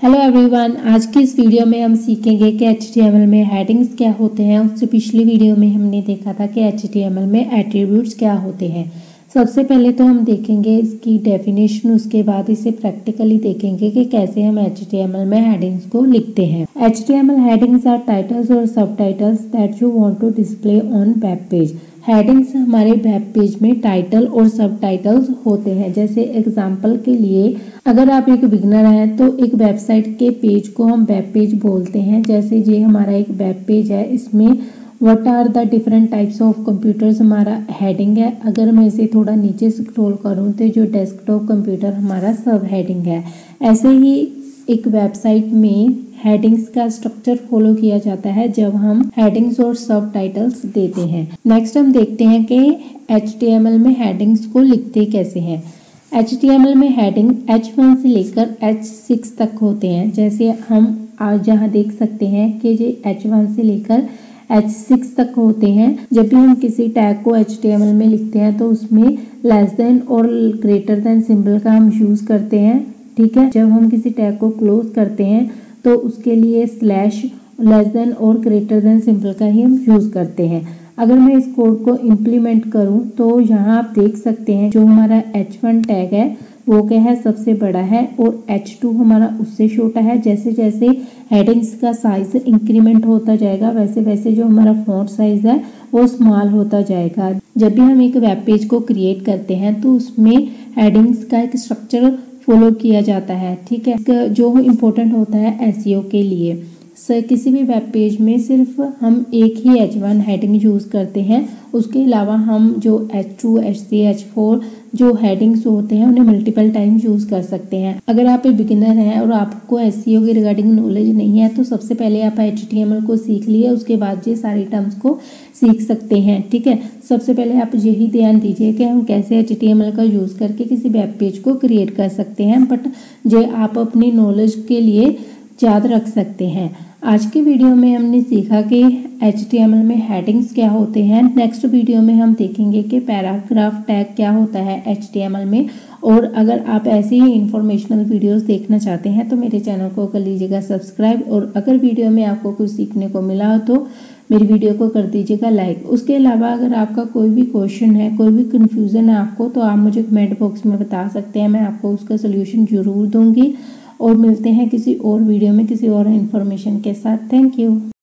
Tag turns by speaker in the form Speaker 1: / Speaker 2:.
Speaker 1: Hello everyone, आज की इस वीडियो में हम सीखेंगे कि HTML में हेडिंग्स क्या होते हैं। उससे पिछली वीडियो में हमने देखा था कि HTML में एट्रीब्यूट्स क्या होते हैं। सबसे पहले तो हम देखेंगे इसकी डेफिनेशन, उसके बाद इसे प्रैक्टिकली देखेंगे कि कैसे हम HTML में हेडिंग्स को लिखते हैं। HTML हेडिंग्स आर टाइटल्स और sub titles that you want to display on web page. Headings हमारे वेब पेज में टाइटल और सब टाइटल्स होते हैं। जैसे एग्जाम्पल के लिए, अगर आप एक बिगनर हैं तो एक वेबसाइट के पेज को हम वेब पेज बोलते हैं। जैसे ये हमारा एक वेब पेज है, इसमें what are the different types of computers हमारा हेडिंग है। अगर मैं इसे थोड़ा नीचे स्क्रॉल करूं तो जो डेस्कटॉप कंप्यूटर हमारा सब हेडिंग है। ऐसे ही एक वेबसाइट में हेडिंग्स का स्ट्रक्चर फॉलो किया जाता है जब हम हेडिंग्स और सब टाइटल्स देते हैं। नेक्स्ट हम देखते हैं कि HTML में हेडिंग्स को लिखते कैसे हैं। HTML में हेडिंग H1 से लेकर H6 तक होते हैं। जैसे हम आज यहाँ देख सकते हैं कि ये H1 से लेकर H6 तक होते हैं। जब भी हम किसी टैग को HTML में लिखते हैं तो उसमें लेस देन और ग्रेटर देन सिंबल का हम यूज़ करते हैं। ठीक है, जब हम किसी टैग को क्लोज करते हैं तो उसके लिए स्लैश, लेस देन और ग्रेटर देन सिंबल का ही हम यूज़ करते हैं। अगर मैं इस कोड को इम्प्लीमेंट करूं तो यहाँ आप देख सकते हैं जो हमारा H1 टैग है वो क्या है, सबसे बड़ा है, और H2 हमारा उससे छोटा है। जैसे जैसे हेडिंग्स का साइज इंक्रीमेंट होता जाएगा वैसे वैसे जो हमारा फॉन्ट साइज है वो स्मॉल होता जाएगा। जब भी हम एक वेब पेज को क्रिएट करते हैं तो उसमें हेडिंग्स का एक स्ट्रक्चर फॉलो किया जाता है। ठीक है, जो इम्पोर्टेंट होता है SEO के लिए। किसी भी वेब पेज में सिर्फ हम एक ही H1 हेडिंग यूज़ करते हैं, उसके अलावा हम जो H2, H3, H4 जो हेडिंग्स होते हैं उन्हें मल्टीपल टाइम यूज़ कर सकते हैं। अगर आप एक बिगिनर हैं और आपको SEO के रिगार्डिंग नॉलेज नहीं है तो सबसे पहले आप HTML को सीख लिए, उसके बाद ये सारी टर्म्स को सीख सकते हैं। ठीक है, सबसे पहले आप यही ध्यान दीजिए कि हम कैसे HTML का यूज़ करके किसी वेब पेज को क्रिएट कर सकते हैं, बट ये आप अपनी नॉलेज के लिए याद रख सकते हैं। आज की वीडियो में हमने सीखा कि HTML में हेडिंग्स क्या होते हैं। नेक्स्ट वीडियो में हम देखेंगे कि पैराग्राफ टैग क्या होता है HTML में। और अगर आप ऐसी ही इंफॉर्मेशनल वीडियोस देखना चाहते हैं तो मेरे चैनल को कर लीजिएगा सब्सक्राइब, और अगर वीडियो में आपको कुछ सीखने को मिला हो तो मेरी वीडियो को कर दीजिएगा लाइक। उसके अलावा अगर आपका कोई भी क्वेश्चन है, कोई भी कन्फ्यूज़न है आपको, तो आप मुझे कमेंट बॉक्स में बता सकते हैं, मैं आपको उसका सोल्यूशन ज़रूर दूँगी। और मिलते हैं किसी और वीडियो में किसी और इन्फॉर्मेशन के साथ। Thank you.